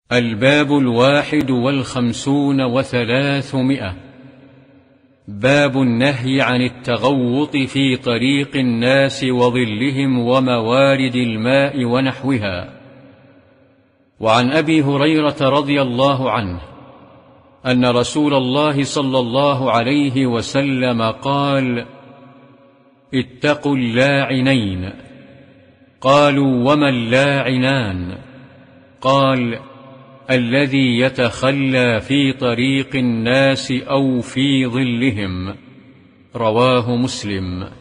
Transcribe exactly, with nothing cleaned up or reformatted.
الباب الواحد والخمسون وثلاثمائة. باب النهي عن التغوط في طريق الناس وظلهم وموارد الماء ونحوها. وعن أبي هريرة رضي الله عنه أن رسول الله صلى الله عليه وسلم قال: اتقوا اللاعنين. قالوا: وما اللاعنان؟ قال: الذي يتخلى في طريق الناس أو في ظلهم. رواه مسلم.